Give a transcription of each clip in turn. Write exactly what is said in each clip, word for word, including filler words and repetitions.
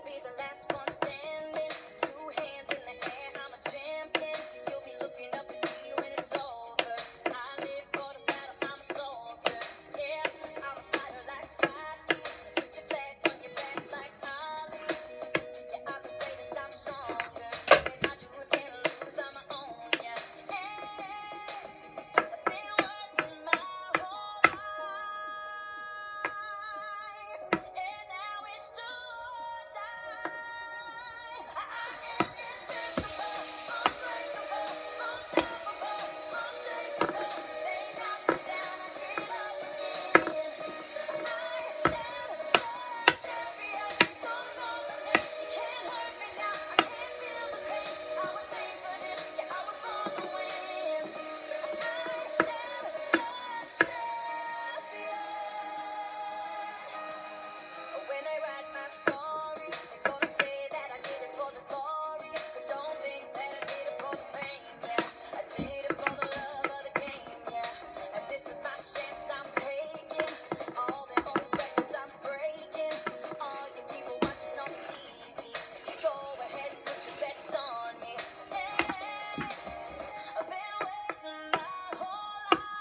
be the last one standing. Two hands in the air, I'm a champion. You'll be looking up at me when it's over. I live for the battle, I'm a soldier. Yeah, I'm a fighter like Rocky. Put your flag on your back like Ali. Yeah, I'm the greatest, I'm stronger. And I do is can't lose, I'm my own, yeah. Hey, I've been working my whole life, and now it's do or die. I am invincible, unbreakable, unstoppable, unshakable. They knock me down, I get up again. I am the champion. You don't know my name, you can't hurt me now. I can't feel the pain. I was made for this, yeah, I was born to win. I am the champion. When they write my story, they're gonna say that I did it for the glory. But don't think that I did it for the fame, yeah. I did it for the love of the game, yeah. And this is my chance I'm taking. All them old records I'm breaking. All you people watching on the T V, go ahead and put your bets on me. Hey, I've been waiting my whole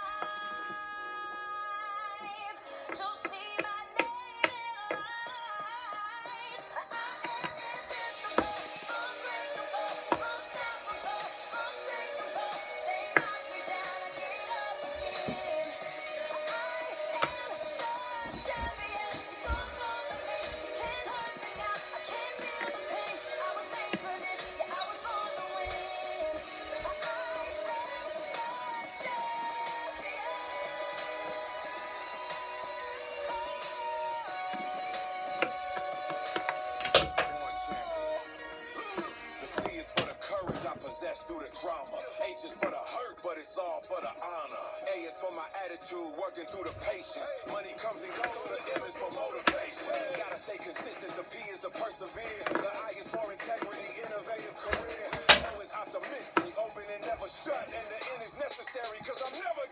life to see my name in lights. I am invincible, unbreakable, unstoppable, unshakable. They knock me down, I get up again. I am the champion. You don't know my name, you can't hurt me now. I can't feel the pain. I was made for this, yeah, I was born to win. I am the champion. Born champion. The C is for the courage I possess through the trauma. H is for the hurt, but it's all for the honor. A is for my attitude, working through the patience. Money comes and goes, the M is for motivation. Gotta stay consistent, the P is to persevere. The I is for integrity, innovative career. O is optimistic, open and never shut. And the N is necessary, cause I'm never